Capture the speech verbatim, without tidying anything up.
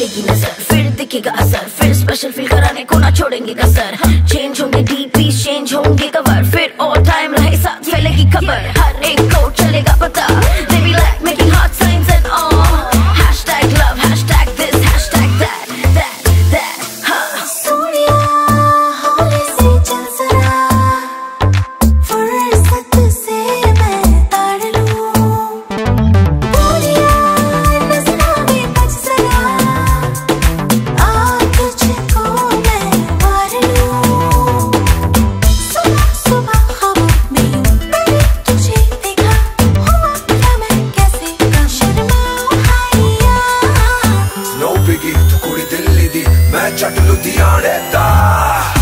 मिलेगी नजर, फिर दिखेगा असर, फिर स्पेशल फील कराने को ना छोड़ेंगे कसर। चेंज होंगे डीपी, चेंज होंगे कवर, फिर और टाइम रहे साथ फैलेगी खबर। हर एक को चलेगा पता, they be like making heart signs and all. Hashtag love, hashtag this, hashtag that, that, that, huh. Sonia हौले से चल जरा, फुर्सत से मैं ताड़ लूं। बोलिया नजरों में बच जरा, आ तुझको मैं वार लूं। सुबह सुबह ख्वाबों में मैंने तुझे देखा, हुआ क्या मैं कैसे ना शर्माऊं हाइया। No biggie, तू कुड़ी दिल्ली दी, मैं चट लुधियाने दा।